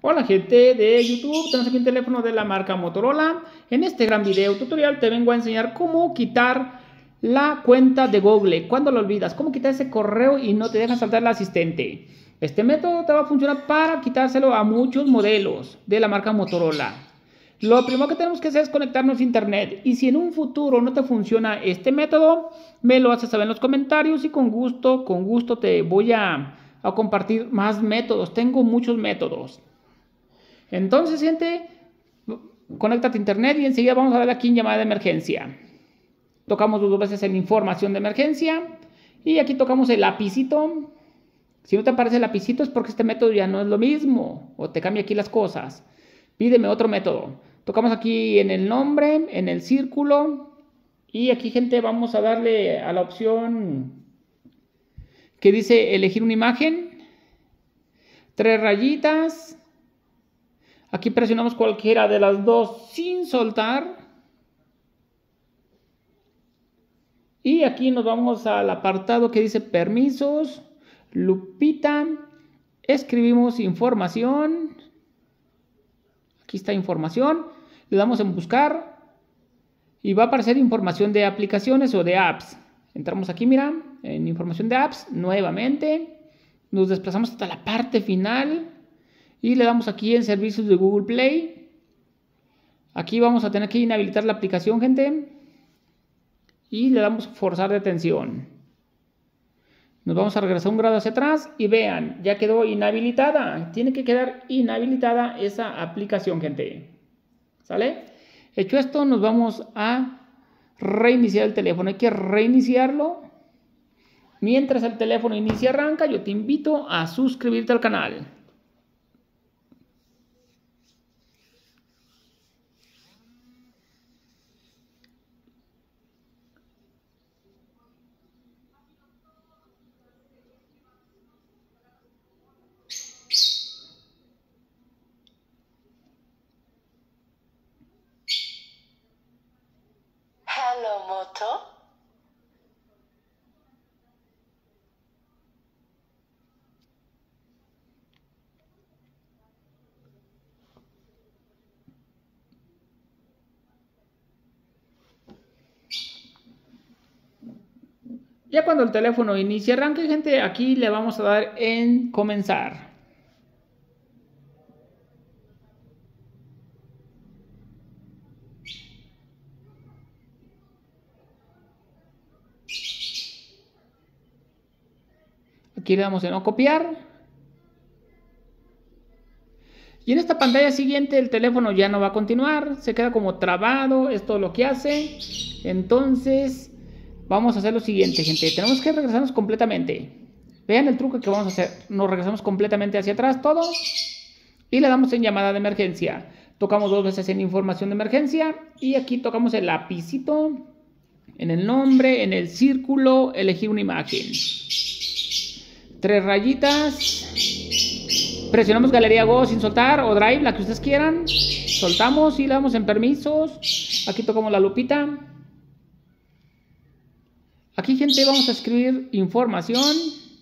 Hola gente de YouTube, tenemos aquí un teléfono de la marca Motorola. En este gran video tutorial te vengo a enseñar cómo quitar la cuenta de Google cuando lo olvidas, cómo quitar ese correo y no te deja saltar el asistente. Este método te va a funcionar para quitárselo a muchos modelos de la marca Motorola. Lo primero que tenemos que hacer es conectarnos a internet, y si en un futuro no te funciona este método, me lo haces saber en los comentarios y con gusto te voy a compartir más métodos. Tengo muchos métodos. Entonces, gente, conéctate a internet y enseguida vamos a darle aquí en llamada de emergencia. Tocamos dos veces en información de emergencia y aquí tocamos el lapicito. Si no te aparece el lapicito es porque este método ya no es lo mismo o te cambia aquí las cosas. Pídeme otro método. Tocamos aquí en el nombre, en el círculo, y aquí, gente, vamos a darle a la opción que dice elegir una imagen, 3 rayitas. Aquí presionamos cualquiera de las dos sin soltar. Y aquí nos vamos al apartado que dice permisos, lupita, escribimos información. Aquí está información, le damos en buscar y va a aparecer información de aplicaciones o de apps. Entramos aquí, mira, en información de apps, nuevamente. Nos desplazamos hasta la parte final y le damos aquí en servicios de Google Play. Aquí vamos a tener que inhabilitar la aplicación, gente. Y le damos forzar detención. Nos vamos a regresar un grado hacia atrás y vean, ya quedó inhabilitada. Tiene que quedar inhabilitada esa aplicación, gente. ¿Sale? Hecho esto, nos vamos a reiniciar el teléfono. Hay que reiniciarlo. Mientras el teléfono inicia y arranca, yo te invito a suscribirte al canal. Hello, Moto. Ya cuando el teléfono inicie y arranque, gente, aquí le vamos a dar en comenzar. Aquí le damos en no copiar. Y en esta pantalla siguiente el teléfono ya no va a continuar. Se queda como trabado. Es todo lo que hace. Entonces vamos a hacer lo siguiente, gente. Tenemos que regresarnos completamente. Vean el truco que vamos a hacer. Nos regresamos completamente hacia atrás todo. Y le damos en llamada de emergencia. Tocamos dos veces en información de emergencia. Y aquí tocamos el lapicito. En el nombre, en el círculo, elegir una imagen. 3 rayitas. Presionamos Galería Go sin soltar o Drive, la que ustedes quieran. Soltamos y le damos en permisos. Aquí tocamos la lupita. Aquí, gente, vamos a escribir información.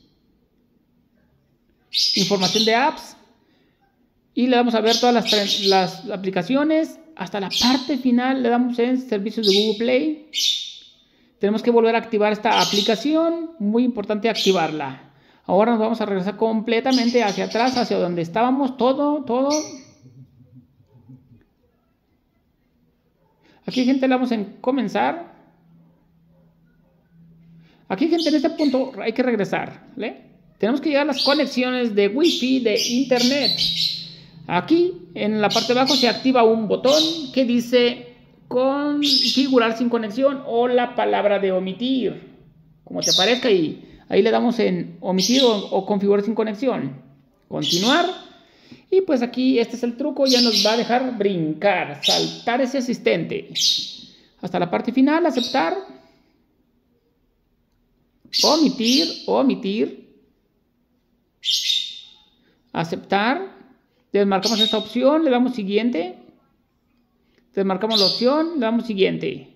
Información de apps. Y le damos a ver todas las aplicaciones. Hasta la parte final le damos en servicios de Google Play. Tenemos que volver a activar esta aplicación. Muy importante activarla. Ahora nos vamos a regresar completamente hacia atrás, hacia donde estábamos, todo. Aquí, gente, le damos en comenzar. Aquí, gente, en este punto hay que regresar, ¿vale? Tenemos que llegar a las conexiones de Wi-Fi, de internet. Aquí, en la parte de abajo, se activa un botón que dice configurar sin conexión o la palabra de omitir, como te aparezca, y ahí le damos en omitir o configurar sin conexión. Continuar. Y pues aquí este es el truco. Ya nos va a dejar brincar, saltar ese asistente. Hasta la parte final, aceptar. Omitir. Aceptar. Desmarcamos esta opción, le damos siguiente. Desmarcamos la opción, le damos siguiente.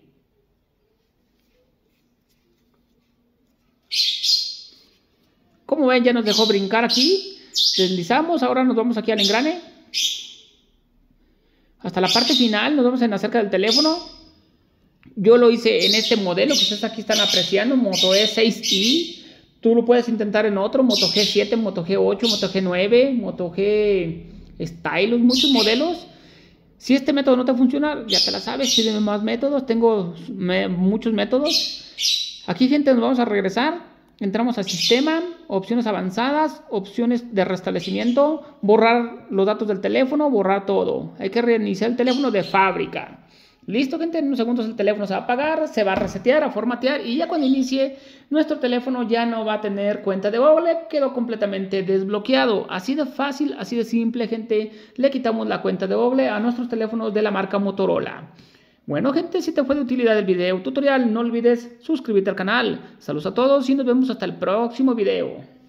Como ven, ya nos dejó brincar aquí. Deslizamos, ahora nos vamos aquí al engrane. hasta la parte final. Nos vamos en acerca del teléfono. Yo lo hice en este modelo que ustedes aquí están apreciando, Moto E6i. Tú lo puedes intentar en otro, Moto G7, Moto G8, Moto G9, Moto G Stylus, muchos modelos. Si este método no te funciona, ya te la sabes, pídeme más métodos, tengo muchos métodos. Aquí, gente, nos vamos a regresar. Entramos al sistema, opciones avanzadas, opciones de restablecimiento, borrar los datos del teléfono, borrar todo. Hay que reiniciar el teléfono de fábrica. Listo, gente, en unos segundos el teléfono se va a apagar, se va a resetear, a formatear y ya cuando inicie nuestro teléfono ya no va a tener cuenta de Google, quedó completamente desbloqueado. Así de fácil, así de simple, gente, le quitamos la cuenta de Google a nuestros teléfonos de la marca Motorola. Bueno, gente, si te fue de utilidad el video tutorial, no olvides suscribirte al canal. Saludos a todos y nos vemos hasta el próximo video.